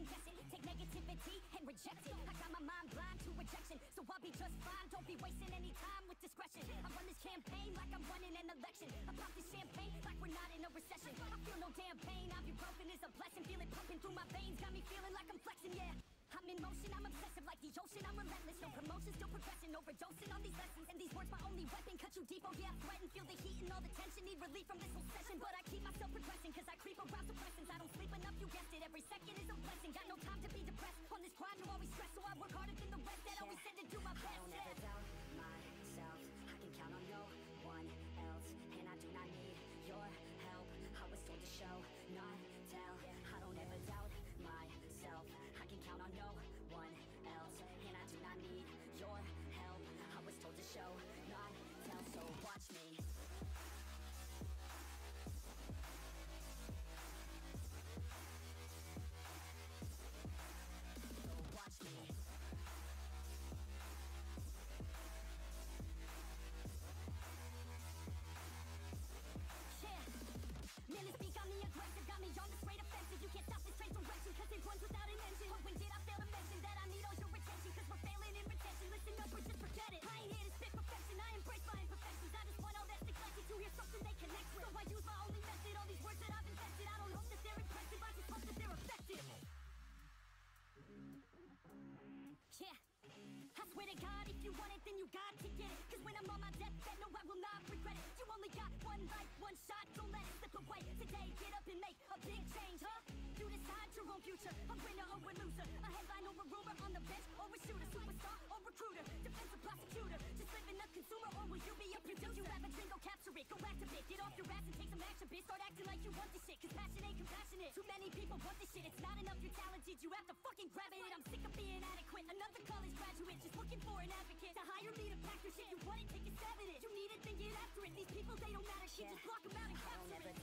second guess it. Take negativity and reject it. I got my mind blind to rejection, so I'll be just fine. Don't be wasting any time with discretion. I run this campaign like I'm running an election. I pop this champagne like we're not in a recession. I feel no damn pain, ibuprofen is a blessing. Feel it pumping through my veins, got me feeling like I'm flexing, yeah. I'm in motion, I'm obsessive like the ocean, I'm relentless. No promotion, still progressing, overdosing on these lessons. And these words my only weapon, cut you deep, oh yeah, I threaten. Feel the heat and all the tension, need relief from this whole session. But I keep myself progressing, cause I creep around suppressants. I don't sleep enough, you guessed it, every second is a blessing. Got no time to be depressed, on this grind you always stress. So I work harder than the rest, that always said to do my best. I don't ever doubt myself, I can count on no one else. And I do not need your help, I was told to show, not tell. I don't ever doubt myself, I can count on no one else. And I do not need your help, I was told to show, not tell. So watch me. So watch me. Man, this beat got me aggressive, got me on the straight offensive. You can't stop this train direction, cause it runs without an engine. But when did I fail to mention that I need all your attention? Cause we're failing in retention, listen up or just forget it. I ain't here to spit perfection, I embrace my imperfections. I just want all that's neglected to hear something they connect with. So I use my only method, all these words that I've invested. I don't hope that they're impressive, I just hope that they're effective. Yeah, I swear to God, if you want it, then you got to get it. Cause when I'm on my deathbed, no, I will not regret it. You only got one life, one shot, don't let it slip away. Today, get up and make a big change, huh? You decide your own future, a winner or a loser, a headline or a rumor, on the bench or a shooter, superstar or recruiter, defensive prosecutor, just living a consumer, or will you be a producer? You have a dream, go capture it, go activate, get off your ass and take some action, bitch. Start acting like you want this shit, cause passion ain't compassionate. Too many people want this shit, it's not enough, you're talented, you have to fucking grab it. I'm sick of being adequate, another college graduate, just looking for an advocate to hire me to pack your shit. You want it, take a stab at it. You need it, then get after it. These people, they don't matter shit, just block them out and capture it.